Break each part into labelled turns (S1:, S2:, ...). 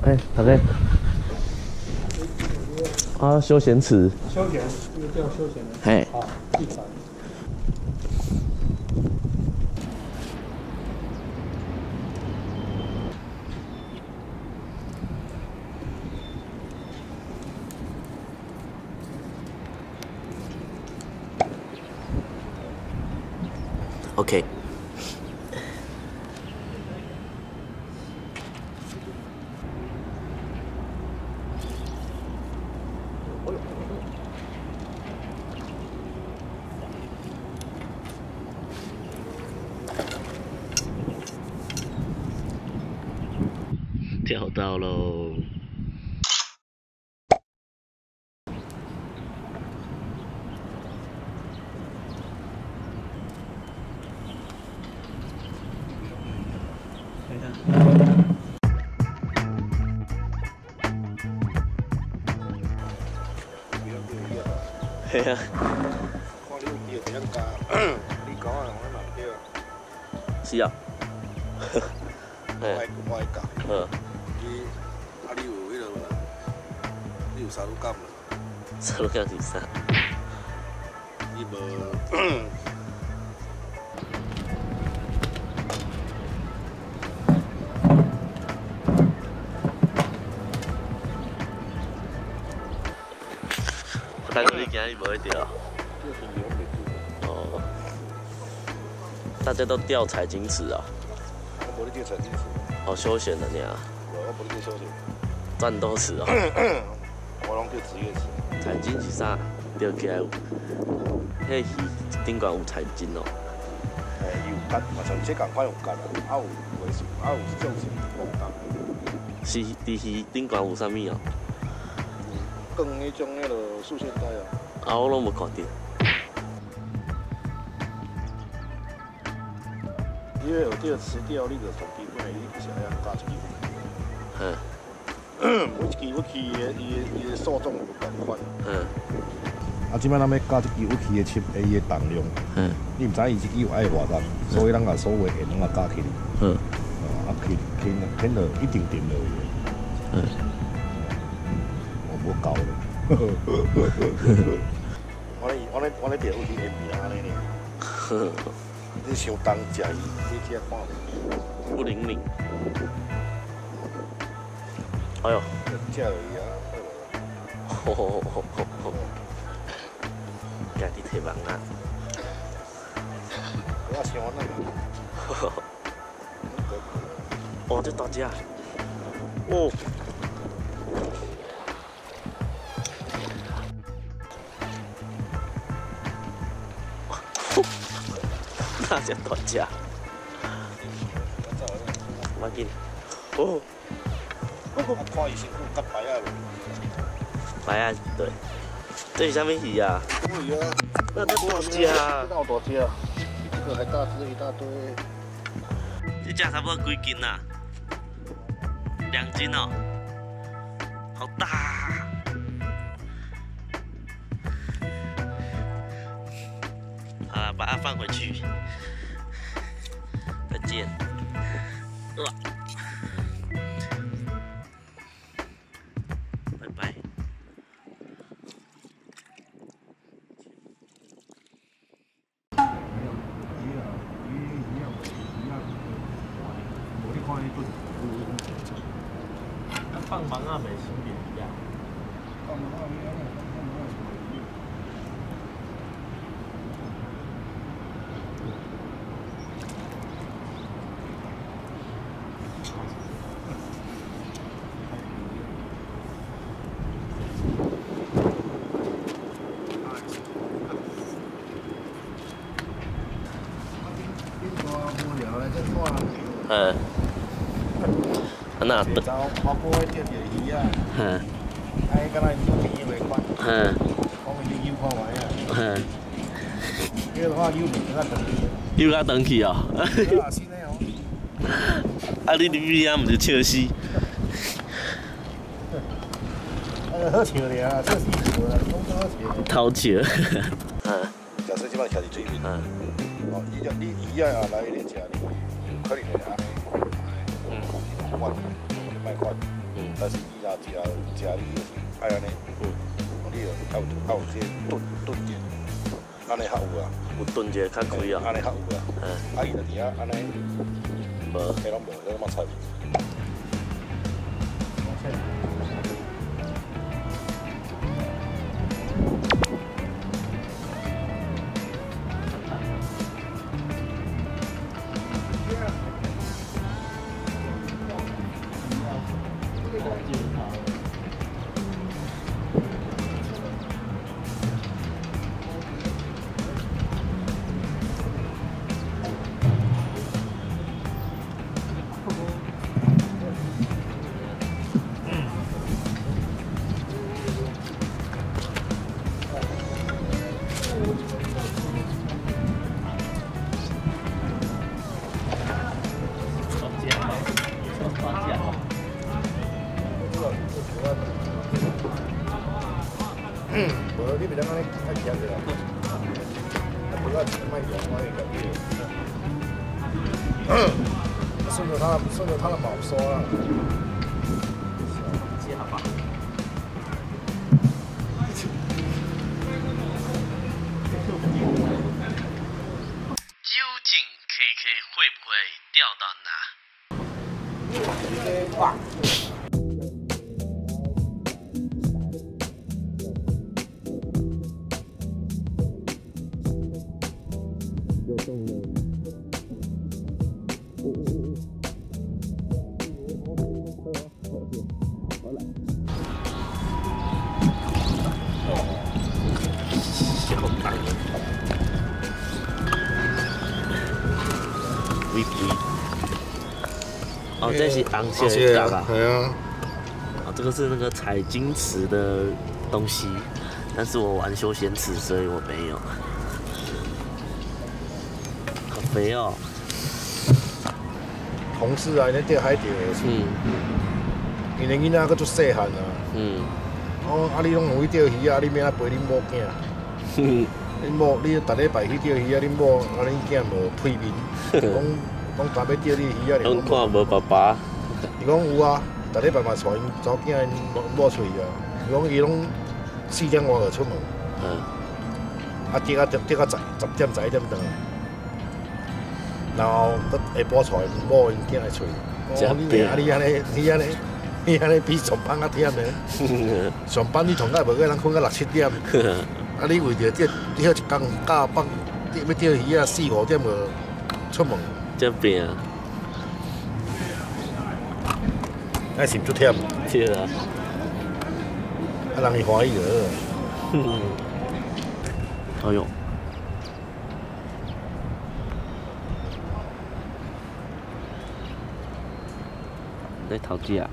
S1: 嘿，大概啊，休闲池。
S2: 休闲，这个叫休闲的。
S1: 嘿。
S2: 好，地板。
S1: OK。钓到喽！嘿啊！
S3: 看你有钓怎加，你讲啊，我嘛钓。
S1: 是啊。
S3: 我爱教。你有迄落无？你有沙鲁柑无？
S1: 沙鲁柑是啥？
S3: 你无？
S1: 但是你今日无会钓。哦。大家都钓彩金池啊。
S3: 我无咧钓彩金池。
S1: 好休闲的呢。
S3: 我无咧钓休闲。
S1: 战斗池哦。
S3: 我拢钓职业池。
S1: 彩金是啥？钓起来有，迄鱼顶管有彩金哦。
S3: 有竿，嘛像这共款有竿啊，有尾数，有种是无竿。
S1: 是伫鱼顶管有啥物哦？
S3: 放迄种迄落束线带啊。
S1: 啊，我拢无看到。
S3: 因为有钓池钓，你就从基本的你就是要加一支。每一支武器伊的数种有共款。啊，即摆咱要加一支武器的切伊的重量。你毋知伊一支有爱偌重，所以咱把所有的线拢加起。啊，轻就一定沉落去。我无够咧。我咧钓武器会变安尼呢。你伤重食伊，你只看
S1: 不灵敏。哎呦！
S3: 食落去啊！
S1: 家己摕网啊！
S3: 我想那个。
S1: 哦，这大只！哦。那只大只。要紧。哦。
S3: 看伊身躯甲白啊无？
S1: 白啊，对。这是啥物鱼啊？
S3: 鱼啊！
S1: 那这大只啊！
S3: 那有大只，这个还大只一大堆。
S1: 这只差不多几斤啊？2斤哦，好大！好了，把它放回去。再见。拜拜。放芒啊，美心点一样。那
S3: 得。我不会钓鱼啊。哎，敢若有鱼袂款。我们去游看卖啊。这个话游袂较长去。
S1: 游较长去哦。
S3: 是呢哦。
S1: 啊，你伫边啊，毋是笑死？
S3: 好笑咧啊，这是笑啦，拢好笑。
S1: 偷笑。
S3: 假设即摆徛伫水面。哦，你鱼啊来咧食，可能会安尼。换，卖换。 但是你若食你爱安尼，你要有这炖点，安尼较有啊。
S1: 有炖者较开啊。
S3: 安尼较有啊。啊，伊就伫遐安尼，无，迄拢无，迄拢冇菜。无你袂当安尼太咸个啦，啊，不要卖油，我会改变。顺着它的毛刷啦。接好吧。
S1: 究竟 KK 会不会钓到哪？哇！有动了。好了。小蛋。微微。哦，这是昂蟹的吧？
S3: 对啊。
S1: 哦，这个是那个采金池的东西，但是我玩休闲池，所以我没有。好肥哦！
S3: 同事啊，那钓海钓的。因为囡仔佫足细汉啊。哦，啊，你拢有去钓鱼啊？你免啊陪恁某囝。恁某，你逐礼拜去钓鱼啊？恁某啊，恁囝无退面，讲昨要钓你鱼啊？
S1: 拢看无爸爸。
S3: 伊讲有啊，逐礼拜嘛带因查某囝因某出去啊。伊讲伊拢4点外就出门。啊，钓到10点11点回来。然后下晡带因某因囝来出去。哦，你安尼比上班较忝呢？上班你同个无个人困到6、7点，啊你为着钓一工加班，要钓鱼啊4、5点就出门。
S1: 这边啊，
S3: 那是足忝。
S1: 对啊。
S3: 啊人会欢喜个。
S1: 哎呦。在头家啊！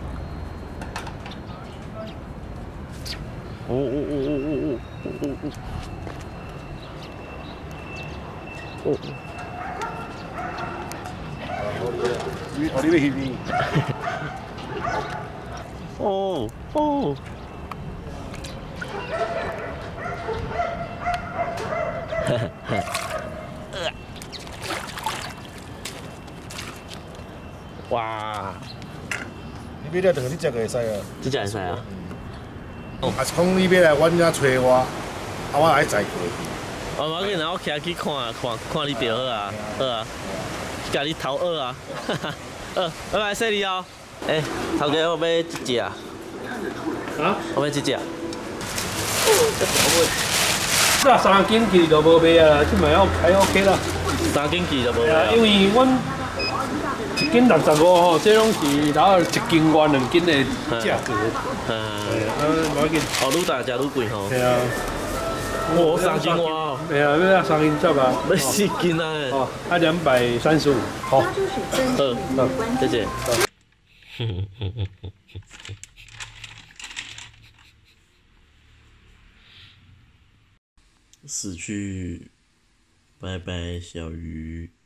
S1: 哦！
S3: 你要翕面？
S1: 哦！哇！
S3: 你要了两只就会使啊。
S1: 这只会使啊。
S3: 啊是讲你要来阮遮找我，啊我来载过去。
S1: 哦，我紧，我徛去看你钓好啊，好啊，甲你头学啊，拜拜，谢你哦。头家我要一只啊。啊？我要一只。
S2: 那3斤其实就无卖啊，即卖还 OK 啦。
S1: 3斤其实就无卖啊。
S2: 因为阮1斤65吼，这拢是然后1斤外2斤的价格。无要紧。
S1: 哦，愈大只愈贵吼。
S2: 系啊。
S1: 我3斤外哦。
S2: 系啊，要3斤差吧？
S1: 要4斤啊！
S2: 哦，啊235。好。
S1: 谢谢。死去，拜拜，小鱼。